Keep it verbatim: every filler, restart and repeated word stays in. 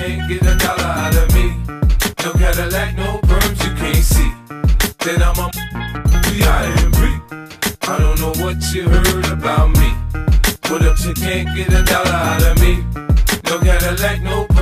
can't get a dollar out of me. No Cadillac, no perms you can't see. Then I'm a B I M B. I don't know what you heard about me. What up, you can't get a dollar out of me. No Cadillac, no perms.